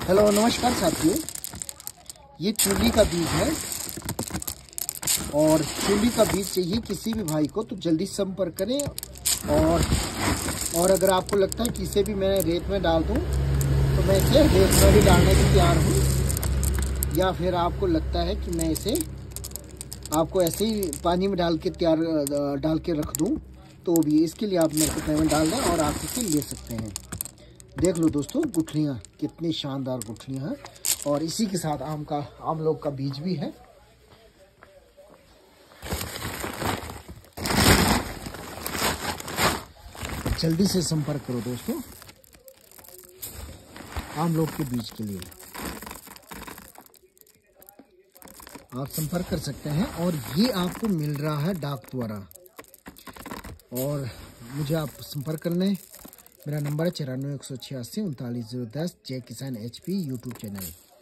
Hello नमस्कार साथियों, ये चूली का बीज है और चूली का बीज चाहिए किसी भी भाई को तो जल्दी संपर्क करें। और अगर आपको लगता है कि इसे भी मैं रेत में डाल दूं तो मैं इसे रेत में भी डालने के तैयार हूं, या फिर आपको लगता है कि मैं इसे आपको ऐसे ही पानी में डाल के रख दूं तो भी इसके लिए आप मेरे को पेमेंट डाल दें और आप इसे ले सकते हैं। देख लो दोस्तों, गुठलियाँ कितनी शानदार गुठलियाँ हैं और इसी के साथ आम लोग का बीज भी है। जल्दी से संपर्क करो दोस्तों आम लोग के बीज के लिए। आप संपर्क कर सकते हैं और ये आपको मिल रहा है डाक द्वारा। और मुझे आप संपर्क करने, मेरा नंबर है 94 186 39 010। जय किसान HP यूट्यूब चैनल।